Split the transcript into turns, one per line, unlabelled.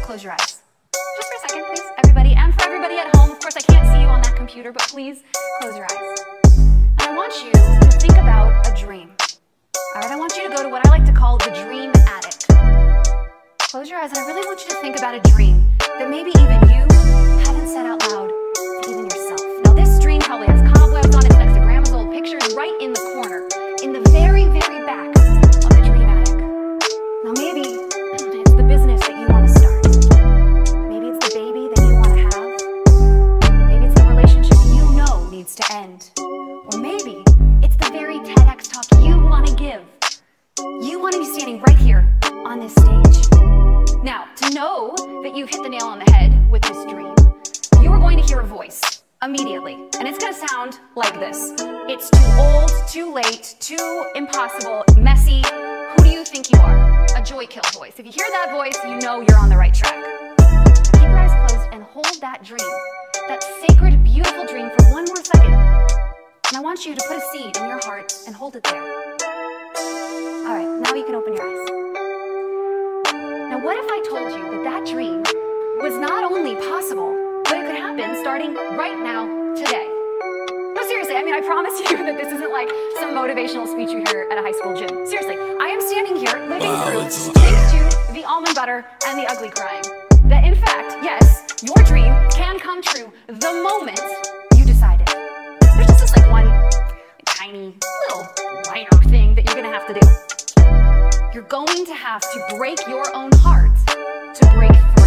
close your eyes. Just for a second, please, everybody. And for everybody at home, of course, I can't see you on that computer, but please close your eyes. And I want you to think about a dream. All right, I want you to go to what I like to call the dream attic. Close your eyes, and I really want you to think about a dream that maybe even you haven't said out loud to even yourself. Now, this dream probably has cobwebs on it next to grandma's old pictures right in the corner, in the very, very back of the dream attic. Now, maybe it's the business that you want to start. Maybe it's the baby that you want to have. Maybe it's the relationship you know needs to end. Or maybe it's the very TEDx talk you want to give. You want to be standing right here on this stage. Now, to know that you've hit the nail on the head with this dream, you are going to hear a voice immediately. And it's going to sound like this. It's too old, too late, too impossible, messy. Who do you think you are? A joy kill voice. If you hear that voice, you know you're on the right track. Keep your eyes closed and hold that dream, that sacred, beautiful dream for one more second. And I want you to put a seed in your heart and hold it there. All right, now you can open your eyes. Now, what if I told you that that dream was not only possible, but it could happen starting right now, today? No, seriously, I mean, I promise you that this isn't like some motivational speech you hear at a high school gym. Seriously, I am standing here living through, thanks to the almond butter and the ugly crying, that in fact, yes, your dream can come true the moment you decide it. There's just this like one tiny little minor thing that you're gonna have to do. You're going to have to break your own heart to break through.